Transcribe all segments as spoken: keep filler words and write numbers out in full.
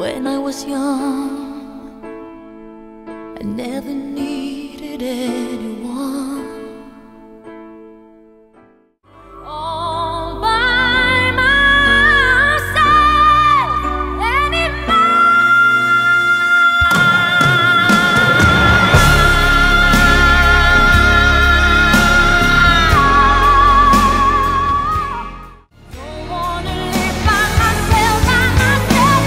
When I was young, I never needed anyone. All by myself Don't wanna live by myself, by myself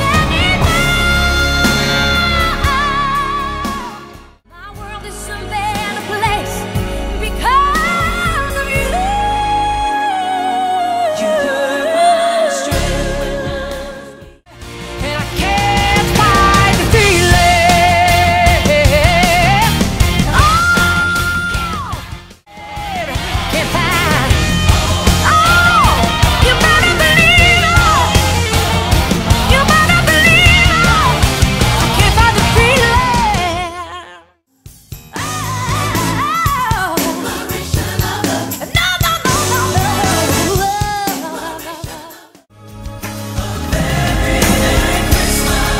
My world is a better place because of you. You were my strength when I was weak, and I can't fight the feeling. Oh, can't fight. Oh, you better believe it. You better believe it. I can't fight the feeling. Oh, no, no, no, no, no. Very Merry Christmas.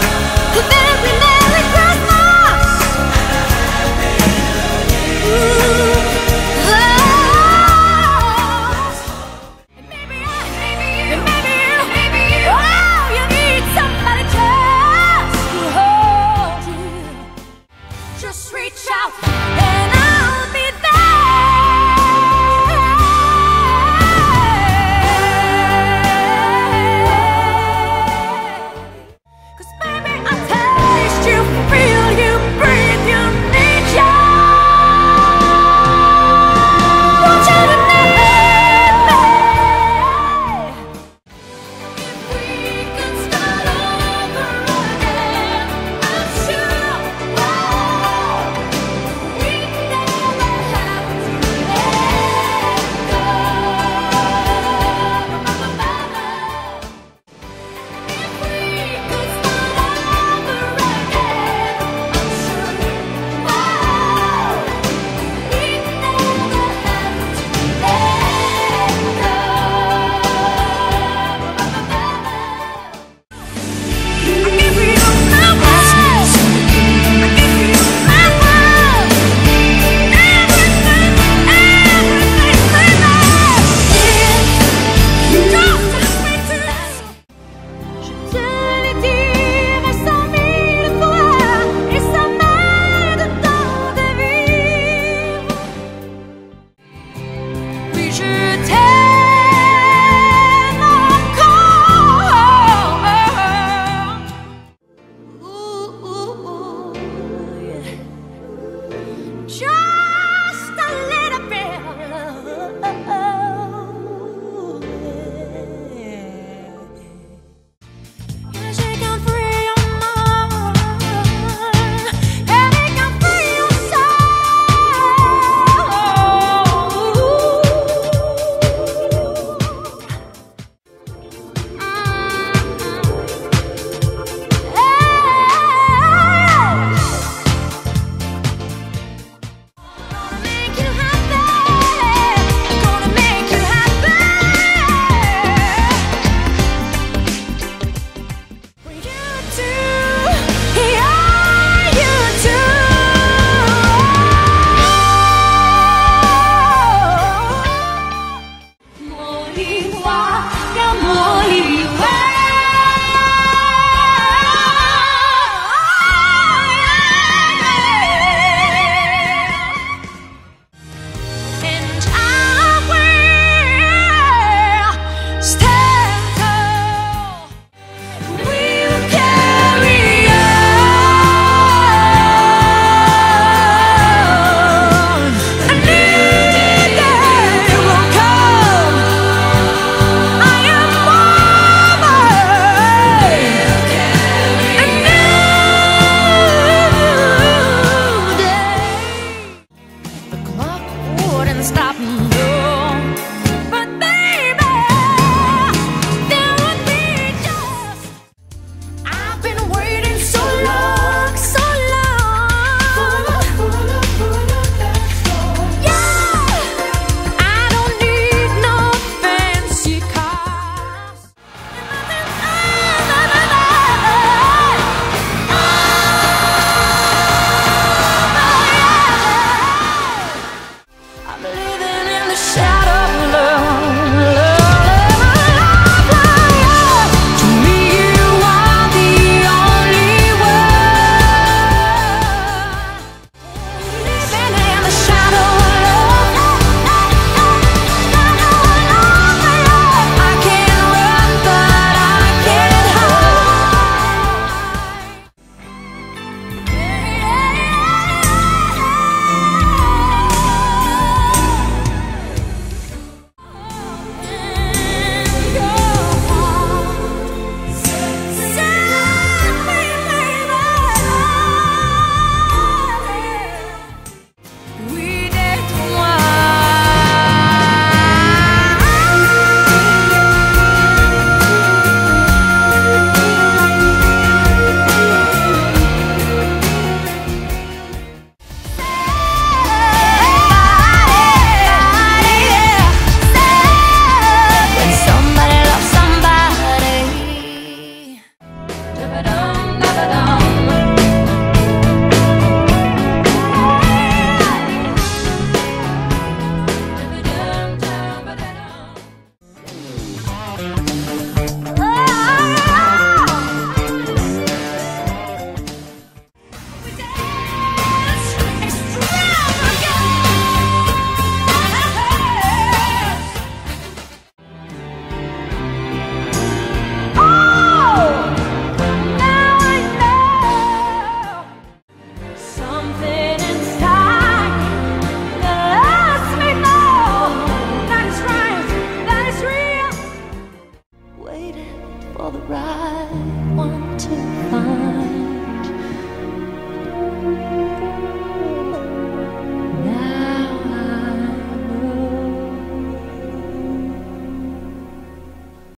Ooh, and maybe I, maybe you, maybe you, maybe you. Oh, you need somebody just to hold you. Just reach out and I'll be there. 'Cause baby, I taste you, feel you, breathe you, need you. Want you to need me. If we could start over again, I'm sure we'd never have to let go. If we could start over again, I'm sure we'd never have to let go. I give you my world. I give you my world. Everything, everything, everything. Just ask me to. Je te l'ai dit, mais cent mille fois, et ça m'aide tant de vivre. Oui, je t'aime encore. Ooh, ooh, ooh, yeah. Just a little bit of love. Yeah, she can free your mind, and it can free your Gonna make you happy. Gonna make you happy. For you too, yeah, you too. Molly-moi, bien molly-moi. And I will stand tall. We'll carry on. A new day will come. I am woman. for the right one to find.